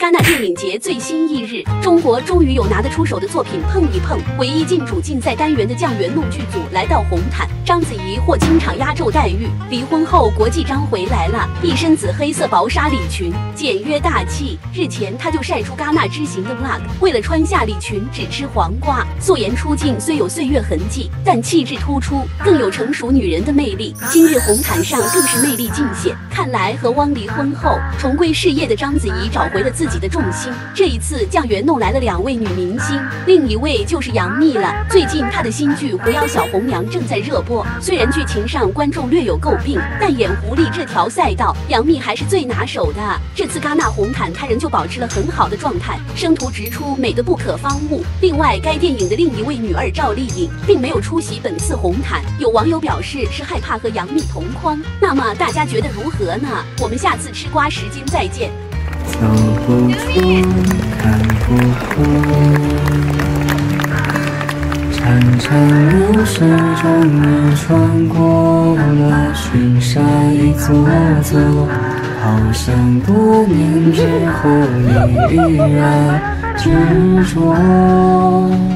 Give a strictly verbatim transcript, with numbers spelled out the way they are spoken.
戛纳电影节最新一日，中国终于有拿得出手的作品碰一碰。唯一进主竞赛单元的酱园弄剧组来到红毯，章子怡获经常压轴待遇。离婚后，国际章回来了，一身紫黑色薄纱礼裙，简约大气。日前，她就晒出戛纳之行的 vlog， 为了穿下礼裙，只吃黄瓜。素颜出镜虽有岁月痕迹，但气质突出，更有成熟女人的魅力。今日红毯上更是魅力尽显。看来和汪离婚后重归事业的章子怡找回了自己的重心。这一次酱园弄来了两位女明星，另一位就是杨幂了。最近她的新剧《狐妖小红娘》正在热播，虽然剧情上观众略有诟病，但演狐狸这条赛道，杨幂还是最拿手的。这次戛纳红毯，她仍旧保持了很好的状态，生图直出，美得不可方物。另外，该电影的另一位女二赵丽颖并没有出席本次红毯，有网友表示是害怕和杨幂同框。那么大家觉得如何呢？我们下次吃瓜时间再见。 走不出，看不破，潺潺流水中你穿过了群山一座座，好像多年之后你依然执着。